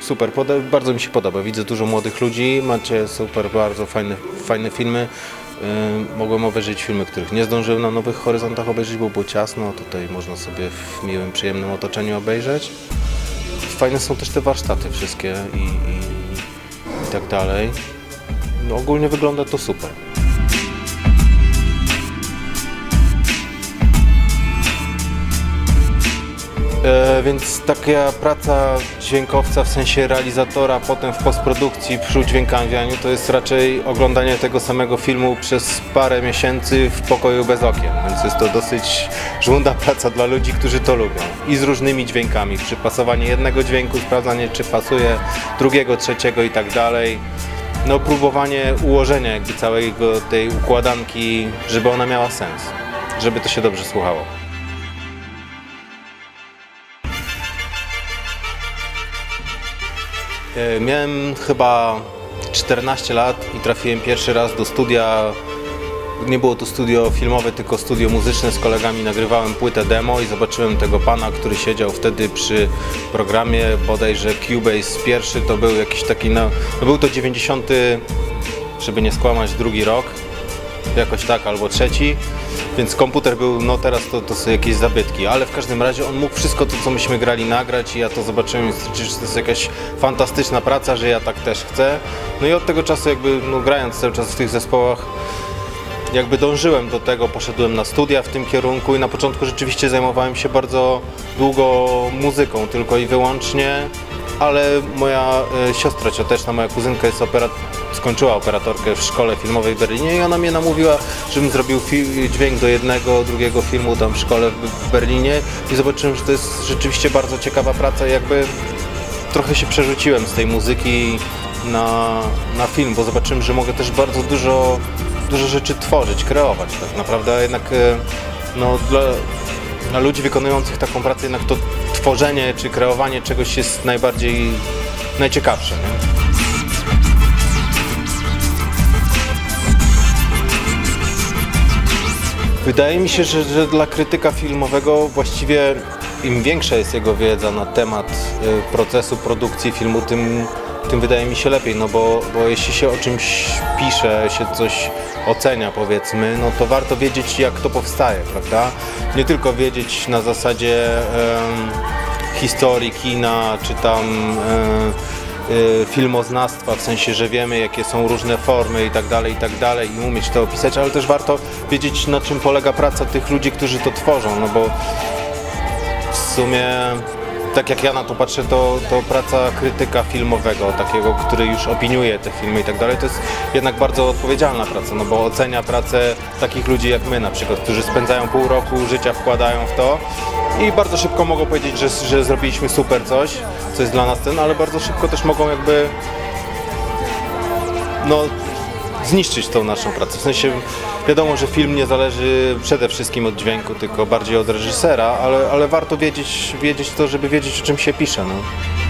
super, bardzo mi się podoba. Widzę dużo młodych ludzi, macie super, bardzo fajne filmy. Mogłem obejrzeć filmy, których nie zdążyłem na Nowych Horyzontach obejrzeć, bo było ciasno. Tutaj można sobie w miłym, przyjemnym otoczeniu obejrzeć. Fajne są też te warsztaty wszystkie i tak dalej. No, ogólnie wygląda to super. Więc taka praca dźwiękowca w sensie realizatora, potem w postprodukcji, przy udźwiękawianiu, to jest raczej oglądanie tego samego filmu przez parę miesięcy w pokoju bez okien. Więc jest to dosyć żmudna praca dla ludzi, którzy to lubią. I z różnymi dźwiękami. Przypasowanie jednego dźwięku, sprawdzanie, czy pasuje, drugiego, trzeciego i tak dalej. No, próbowanie ułożenia jakby całej tej układanki, żeby ona miała sens, żeby to się dobrze słuchało. Miałem chyba 14 lat i trafiłem pierwszy raz do studia. Nie było to studio filmowe, tylko studio muzyczne. Z kolegami nagrywałem płytę demo i zobaczyłem tego pana, który siedział wtedy przy programie, bodajże Cubase pierwszy, to był jakiś taki, no był to 90, żeby nie skłamać, drugi rok, jakoś tak, albo trzeci. Więc komputer był, no teraz to są jakieś zabytki, ale w każdym razie on mógł wszystko to, co myśmy grali, nagrać i ja to zobaczyłem i stwierdziłem, że to jest jakaś fantastyczna praca, że ja tak też chcę. No i od tego czasu jakby, no, grając cały czas w tych zespołach, jakby dążyłem do tego, poszedłem na studia w tym kierunku i na początku rzeczywiście zajmowałem się bardzo długo muzyką, tylko i wyłącznie, ale moja siostra cioteczna, moja kuzynka skończyła operatorkę w szkole filmowej w Berlinie i ona mnie namówiła, żebym zrobił dźwięk do jednego, drugiego filmu tam w szkole w Berlinie i zobaczyłem, że to jest rzeczywiście bardzo ciekawa praca i jakby trochę się przerzuciłem z tej muzyki na film, bo zobaczyłem, że mogę też bardzo dużo rzeczy tworzyć, kreować tak naprawdę, jednak no, dla ludzi wykonujących taką pracę jednak to tworzenie czy kreowanie czegoś jest najciekawsze. Nie? Wydaje mi się, że dla krytyka filmowego właściwie im większa jest jego wiedza na temat procesu produkcji filmu, tym wydaje mi się lepiej, no bo jeśli się o czymś pisze, się coś ocenia, powiedzmy, no to warto wiedzieć, jak to powstaje, prawda? Nie tylko wiedzieć na zasadzie historii kina, czy tam filmoznawstwa, w sensie, że wiemy, jakie są różne formy i tak dalej i umieć to opisać, ale też warto wiedzieć, na czym polega praca tych ludzi, którzy to tworzą, no bo w sumie tak jak ja na to patrzę, to praca krytyka filmowego, takiego, który już opiniuje te filmy i tak dalej, to jest jednak bardzo odpowiedzialna praca, no bo ocenia pracę takich ludzi jak my na przykład, którzy spędzają pół roku życia, wkładają w to i bardzo szybko mogą powiedzieć, że zrobiliśmy super coś, co jest dla nas ale bardzo szybko też mogą jakby no, zniszczyć tą naszą pracę. W sensie wiadomo, że film nie zależy przede wszystkim od dźwięku, tylko bardziej od reżysera, ale warto wiedzieć to, żeby wiedzieć, o czym się pisze. No.